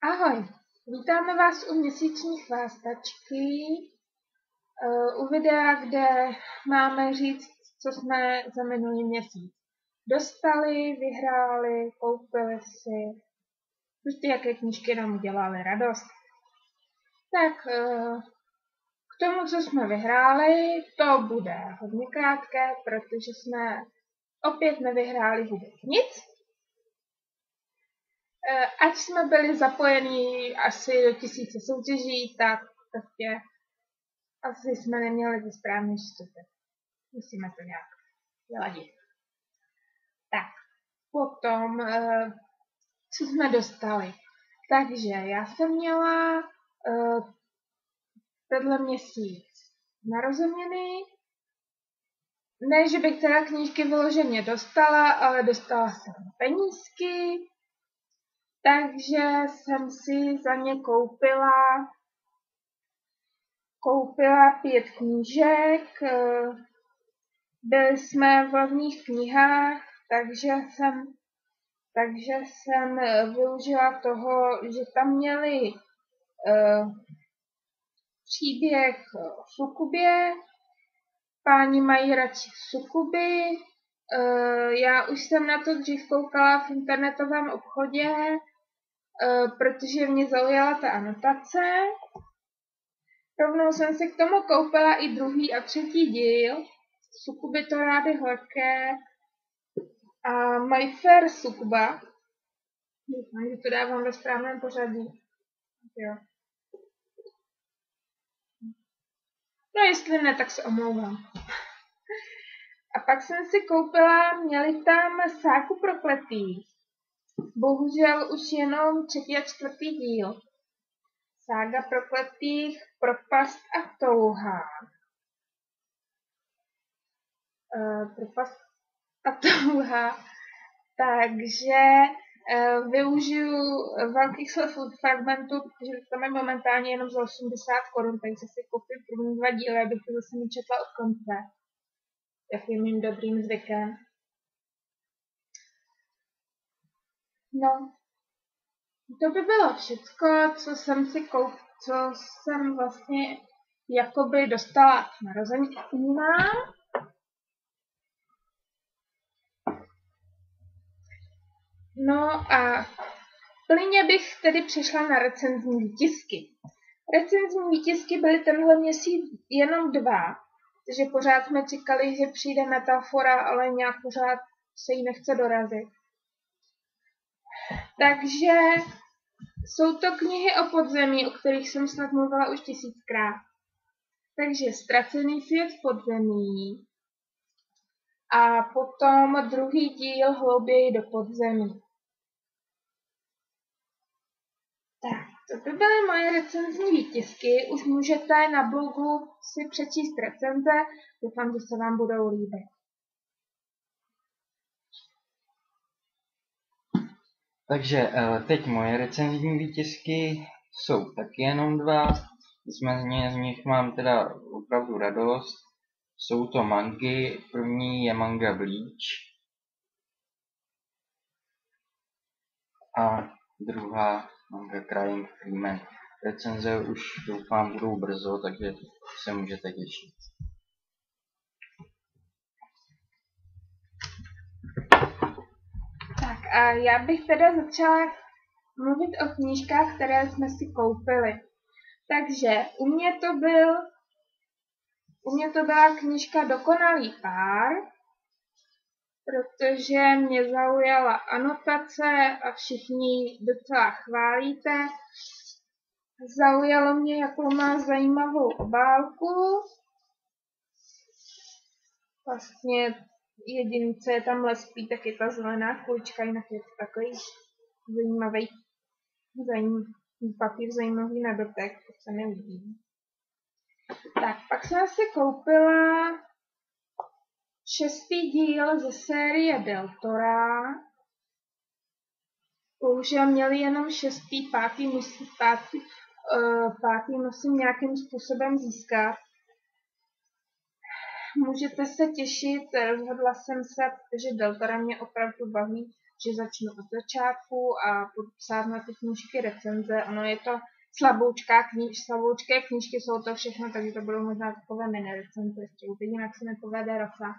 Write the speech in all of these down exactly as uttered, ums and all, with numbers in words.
Ahoj, vítáme vás u měsíční chvástačky, u videa, kde máme říct, co jsme za minulý měsíc dostali, vyhráli, koupili si, prostě jaké knížky nám udělaly radost. Tak k tomu, co jsme vyhráli, to bude hodně krátké, protože jsme opět nevyhráli vůbec nic. Ať jsme byli zapojení asi do tisíce soutěží, tak prostě asi jsme neměli ty správné vstupy. Musíme to nějak vyladit. Tak, potom, co jsme dostali. Takže já jsem měla tenhle měsíc narozeniny. Ne, že bych teda knížky vyloženě dostala, ale dostala jsem penízky. Takže jsem si za ně koupila, koupila pět knížek. Byli jsme v hlavních knihách, takže jsem, takže jsem využila toho, že tam měli uh, příběh o Sukubě. Páni mají radši Sukuby. Uh, já už jsem na to dřív koukala v internetovém obchodě, uh, protože mě zaujala ta anotace. Rovnou jsem si k tomu koupila i druhý a třetí díl. Sukuby to rády horké a My Fair Sukuba. Doufám, že to dávám ve správném pořadí. Jo. No jestli ne, tak se omlouvám. A pak jsem si koupila, měli tam Ságu prokletých. Bohužel už jenom třetí a čtvrtý díl. Sága prokletých, Propast a touha. Uh, propast a touha. Takže uh, využiju velkých slov od fragmentu, protože tam je momentálně jenom za osmdesát korun, takže si koupím první dva díly, abych to zase nečetla od konce. Jak je mým dobrým zvykem. No, to by bylo všecko, co jsem si koup, co jsem vlastně jakoby dostala k narozeninám. No a plně bych tedy přešla na recenzní výtisky. Recenzní výtisky byly tenhle měsíc jenom dva, takže pořád jsme čekali, že přijde metafora, ale nějak pořád se jí nechce dorazit. Takže jsou to knihy o podzemí, o kterých jsem snad mluvila už tisíckrát. Takže Ztracený svět v podzemí a potom druhý díl Hlouběji do podzemí. Tak, to by byly moje recenzní výtisky. Už můžete na blogu si přečíst recenze. Doufám, že se vám budou líbit. Takže teď moje recenzní výtisky jsou taky jenom dva. Nicméně z nich mám teda opravdu radost. Jsou to mangy. První je manga Bleach. A druhá manga Crying Freeman. Recenze už doufám budou brzo, takže se můžete těšit. Tak a já bych teda začala mluvit o knížkách, které jsme si koupili. Takže u mě to byl, u mě to byla knížka Dokonalý pár, protože mě zaujala anotace a všichni docela chválíte. Zaujalo mě, jakou má zajímavou obálku. Vlastně jediný, co je tam lespí, tak je ta zelená kulička, jinak je to takový zajímavý, zajímavý papír, zajímavý na dotek, to se mi líbí. Tak, pak jsem si koupila šestý díl ze série Deltora. Bohužel měli jenom šestý, pátý musí, pátý, uh, pátý musím nějakým způsobem získat. Můžete se těšit, rozhodla jsem se, protože Deltora mě opravdu baví. že začnu od začátku a psát na ty knížky recenze. Ono je to slaboučká kníž, slaboučké knížky jsou to všechno, takže to budou možná takové mini recenze, ještě uvidím, jak se mi povede rozsah.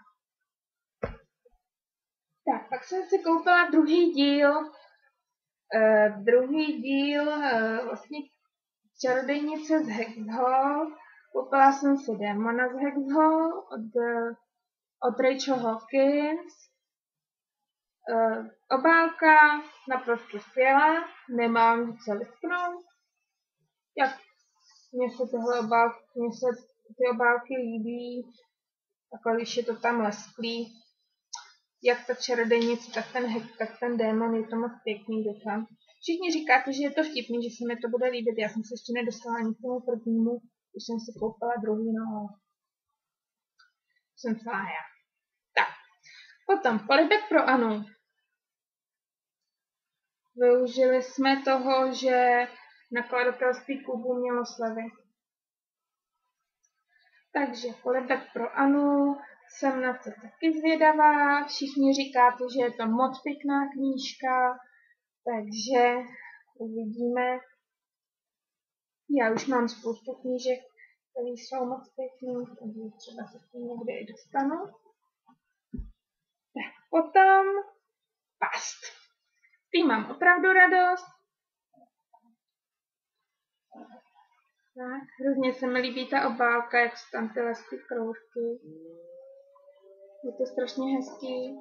Tak, pak jsem si koupila druhý díl, uh, druhý díl uh, vlastně Čarodejnice z Hexhall. Koupila jsem si Démona z Hexhall od, od Rachel Hawkins. Uh, obálka naprosto skvělá, nemám nic co vytknout. Jak mně se tyhle obálky, mně se ty obálky líbí, takhle když je to tam lesklý. Jak ta čarodejnice, tak ten Hex, tak ten démon, je to moc pěkný, doufám. Všichni říkáte, že je to vtipný, že se mi to bude líbit. Já jsem se ještě nedostala ani k tomu prvnímu, když jsem si koupila druhý, no. Jsem celá já. Tak. Potom polibek pro Anu. Využili jsme toho, že nakladatelství Kubu mělo slevy. Takže polibek pro Anu. Jsem na to taky zvědavá. Všichni říkáte, že je to moc pěkná knížka. Takže uvidíme. Já už mám spoustu knížek, které jsou moc pěkný, takže třeba se k tím někde i dostanu. Tak, potom past. Tý mám opravdu radost. Tak, hrozně se mi líbí ta obálka, jak jsou tam ty lesky kroužky. Je to strašně hezký.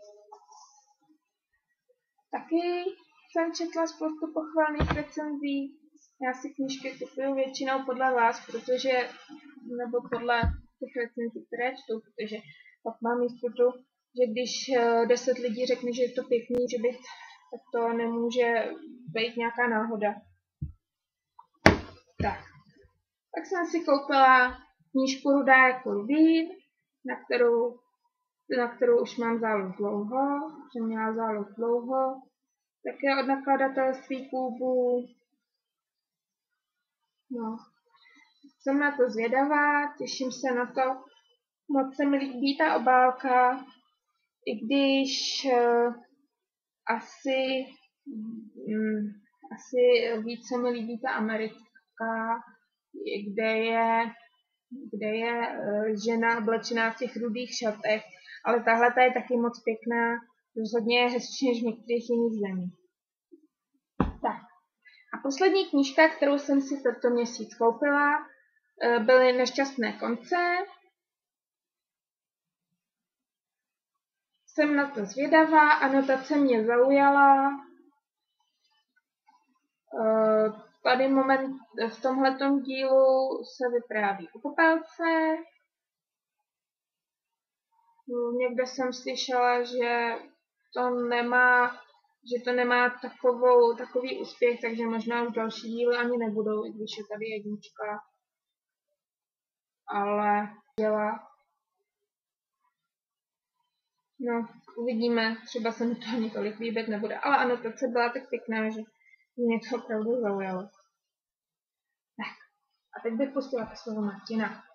Taky jsem četla spoustu pochvalných recenzí. Já si knížky kupuju většinou podle vás, protože, nebo podle těch recenzí, které čtu, protože pak mám jistotu, že když deset lidí řekne, že je to pěkný, že bych, tak to nemůže být nějaká náhoda. Tak. Tak jsem si koupila knížku Rudá jako rubín, na kterou, na kterou už mám záloh dlouho, že měla záloh dlouho. Také od nakladatelství Kubu. No. Jsem na to zvědavá, těším se na to. Moc se mi líbí ta obálka, i když uh, asi, um, asi víc se mi líbí ta americká, kde je, kde je uh, žena oblečená v těch rudých šatech, ale tahle ta je taky moc pěkná, rozhodně je hezčí než v některých jiných zemích. Tak. A poslední knížka, kterou jsem si tento měsíc koupila, byly Nešťastné konce. Jsem na to zvědavá, anotace mě zaujala. Tady moment, v tomhletom dílu se vypráví o Popelce. Někde jsem slyšela, že to nemá, že to nemá takovou, takový úspěch, takže možná už další díly ani nebudou, i když je tady jednička. Ale dělá. No, uvidíme, třeba se mi to ani tolik líbit nebude, ale anotace byla tak pěkná, že mě to opravdu zaujalo. Tak, a teď bych pustila to slovo Martina.